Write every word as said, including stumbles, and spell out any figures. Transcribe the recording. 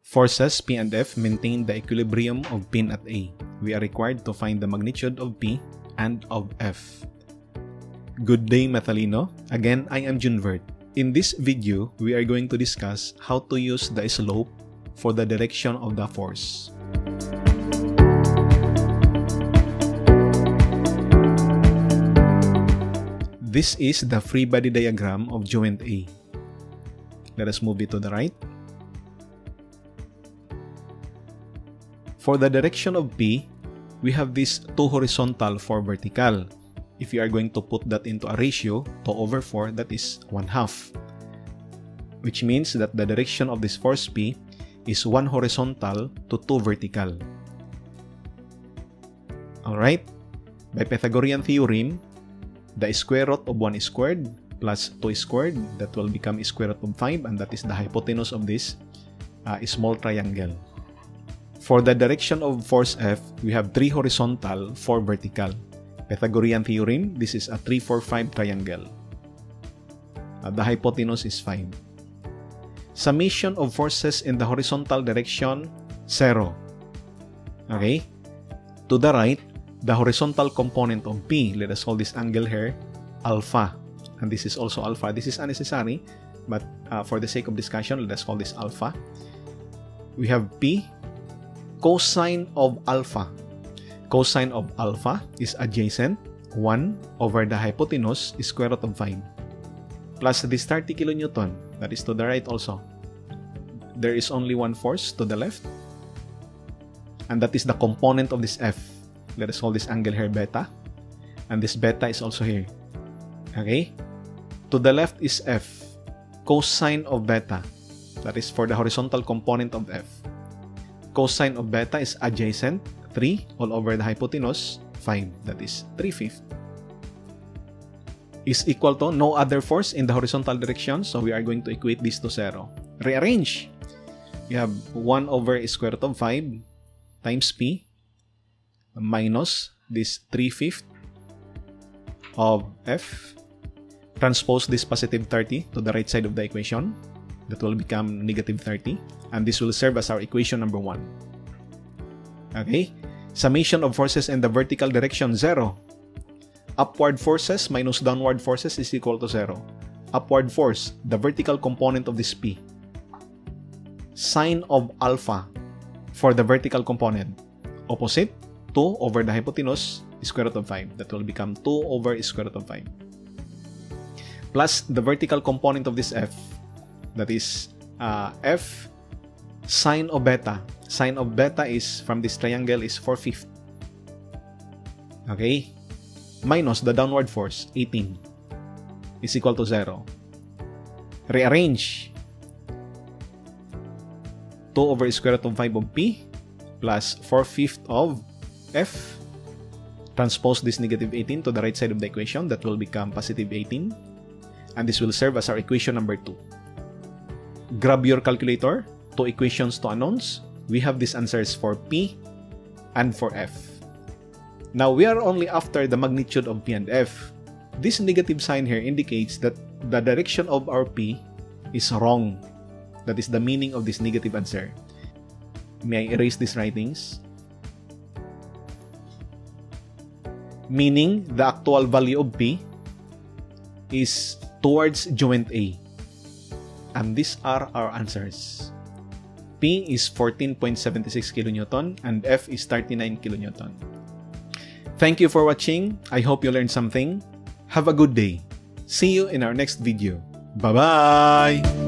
Forces P and F maintain the equilibrium of pin at A. We are required to find the magnitude of P and of F. Good day, Metalino. Again, I am Junvert. In this video, we are going to discuss how to use the slope for the direction of the force. This is the free body diagram of joint A. Let us move it to the right. For the direction of P, we have this two horizontal, four vertical. If you are going to put that into a ratio, two over four, that is one half. Which means that the direction of this force P is one horizontal to two vertical. Alright? By Pythagorean Theorem, the square root of one squared plus two squared, that will become square root of five, and that is the hypotenuse of this uh, small triangle. For the direction of force F, we have three horizontal, four vertical. Pythagorean Theorem, this is a three, four, five triangle. Uh, the hypotenuse is five. Summation of forces in the horizontal direction, zero. Okay? To the right, the horizontal component of P, let us call this angle here, alpha. And this is also alpha. This is unnecessary, but uh, for the sake of discussion, let us call this alpha. We have P, cosine of alpha. Cosine of alpha is adjacent, one over the hypotenuse is square root of five. Plus this thirty kilonewton, that is to the right also. There is only one force to the left, and that is the component of this F. Let us call this angle here beta, and this beta is also here. Okay? To the left is F, cosine of beta. That is for the horizontal component of F. Cosine of beta is adjacent, three, all over the hypotenuse, five. That is three fifths. Is equal to no other force in the horizontal direction, so we are going to equate this to zero. Rearrange. You have one over square root of five times P minus this three fifths of F. Transpose this positive thirty to the right side of the equation. That will become negative thirty. And this will serve as our equation number one. Okay? Summation of forces in the vertical direction, zero. Upward forces minus downward forces is equal to zero. Upward force, the vertical component of this P. Sine of alpha for the vertical component. Opposite, two over the hypotenuse, square root of five. That will become two over square root of five. Plus the vertical component of this F. That is uh, F sine of beta. Sine of beta is from this triangle is four fifths. Okay? Minus the downward force, eighteen, is equal to zero. Rearrange. two over square root of five of P plus four fifths of F. Transpose this negative eighteen to the right side of the equation. That will become positive eighteen. And this will serve as our equation number two. Grab your calculator. Two equations to unknowns. We have these answers for P and for F. Now, we are only after the magnitude of P and F. This negative sign here indicates that the direction of our P is wrong. That is the meaning of this negative answer. May I erase these writings? Meaning, the actual value of P is towards joint A. And these are our answers. P is fourteen point seven six kilonewton and F is thirty-nine kilonewton. Thank you for watching. I hope you learned something. Have a good day. See you in our next video. Bye-bye!